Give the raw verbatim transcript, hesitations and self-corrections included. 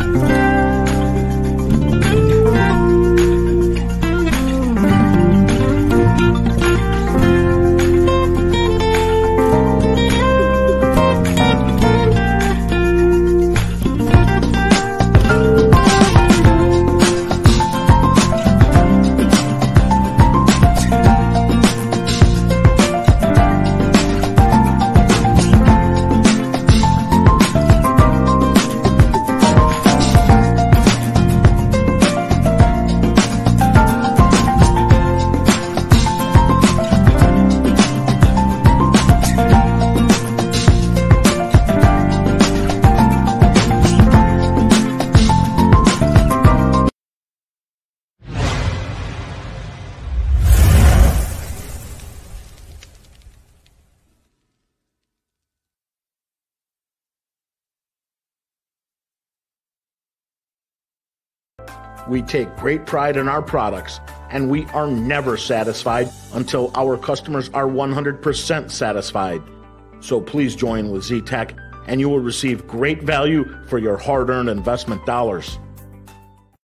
We take great pride in our products, and we are never satisfied until our customers are one hundred percent satisfied. So please join with Z-Tech, and you will receive great value for your hard-earned investment dollars.